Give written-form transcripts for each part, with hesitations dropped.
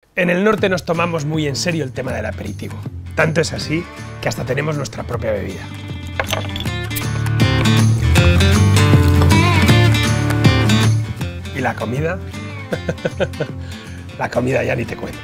En el norte nos tomamos muy en serio el tema del aperitivo. Tanto es así que hasta tenemos nuestra propia bebida. ¿Y la comida? La comida ya ni te cuento.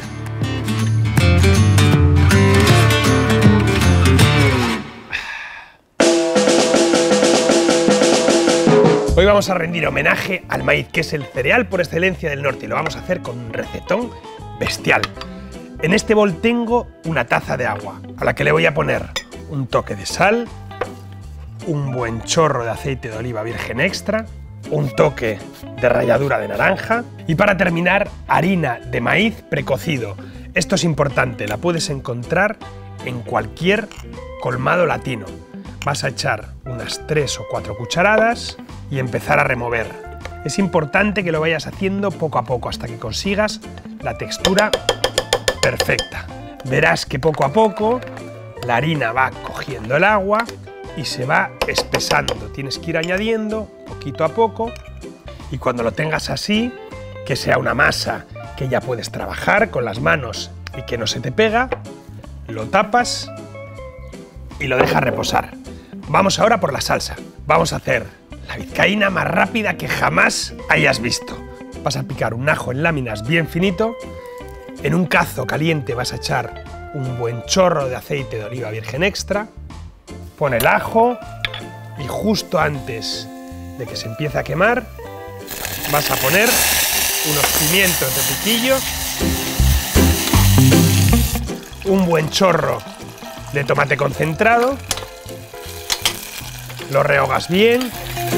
Hoy vamos a rendir homenaje al maíz, que es el cereal por excelencia del norte, y lo vamos a hacer con un recetón bestial. En este bol tengo una taza de agua, a la que le voy a poner un toque de sal, un buen chorro de aceite de oliva virgen extra, un toque de ralladura de naranja y, para terminar, harina de maíz precocido. Esto es importante, la puedes encontrar en cualquier colmado latino. Vas a echar unas 3 o 4 cucharadas y empezar a remover. Es importante que lo vayas haciendo poco a poco hasta que consigas la textura perfecta. Verás que poco a poco la harina va cogiendo el agua y se va espesando. Tienes que ir añadiendo poquito a poco, y cuando lo tengas así, que sea una masa que ya puedes trabajar con las manos y que no se te pega, lo tapas y lo dejas reposar. Vamos ahora por la salsa. Vamos a hacer la vizcaína más rápida que jamás hayas visto. Vas a picar un ajo en láminas bien finito. En un cazo caliente vas a echar un buen chorro de aceite de oliva virgen extra. Pon el ajo y justo antes de que se empiece a quemar vas a poner unos pimientos de piquillo, un buen chorro de tomate concentrado, lo rehogas bien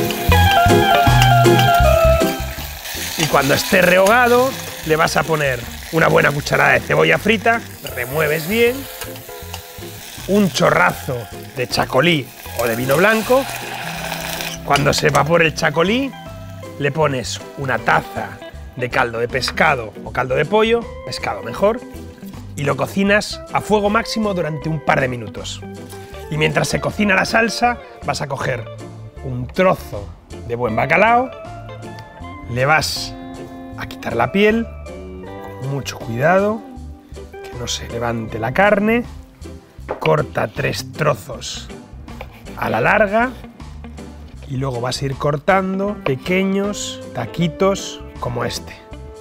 y cuando esté rehogado le vas a poner una buena cucharada de cebolla frita, remueves bien, un chorrazo de chacolí o de vino blanco. Cuando se evapore el chacolí, le pones una taza de caldo de pescado o caldo de pollo, pescado mejor, y lo cocinas a fuego máximo durante un par de minutos. Y mientras se cocina la salsa, vas a coger un trozo de buen bacalao, le vas a quitar la piel, con mucho cuidado, que no se levante la carne, corta 3 trozos a la larga y luego vas a ir cortando pequeños taquitos como este.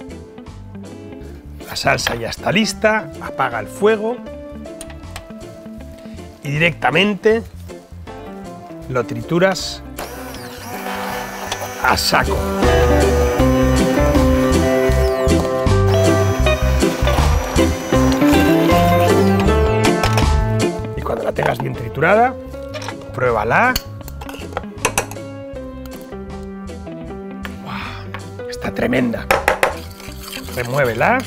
La salsa ya está lista, apaga el fuego y directamente lo trituras a saco. Y cuando la tengas bien triturada, pruébala. ¡Wow! Está tremenda. Remuévela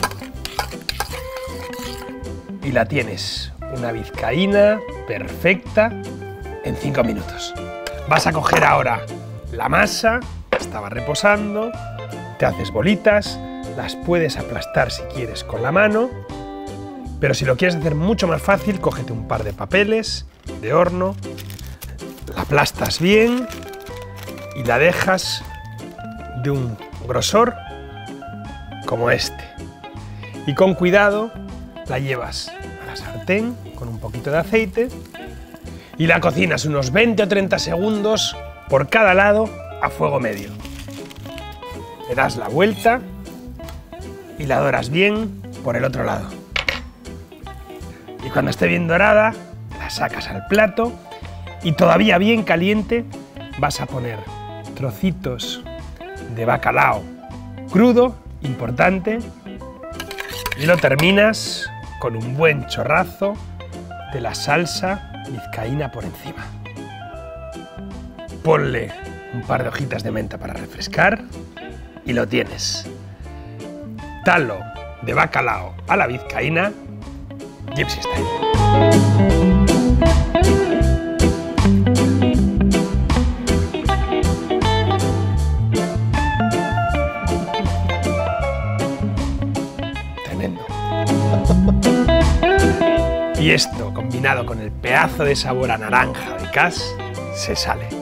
y la tienes. Una vizcaína perfecta en 5 minutos. Vas a coger ahora la masa que estaba reposando, te haces bolitas, las puedes aplastar si quieres con la mano, pero si lo quieres hacer mucho más fácil, cógete un par de papeles de horno, la aplastas bien y la dejas de un grosor como este. Y con cuidado la llevas a la sartén con un poquito de aceite y la cocinas unos 20 o 30 segundos por cada lado a fuego medio. Le das la vuelta y la doras bien por el otro lado. Y cuando esté bien dorada, la sacas al plato y, todavía bien caliente, vas a poner trocitos de bacalao crudo, importante, y lo terminas con un buen chorrazo de la salsa vizcaína por encima. Ponle un par de hojitas de menta para refrescar y lo tienes. Talo de bacalao a la vizcaína, Gypsy Style. Tremendo. Y esto, combinado con el pedazo de sabor a naranja de Cass, se sale.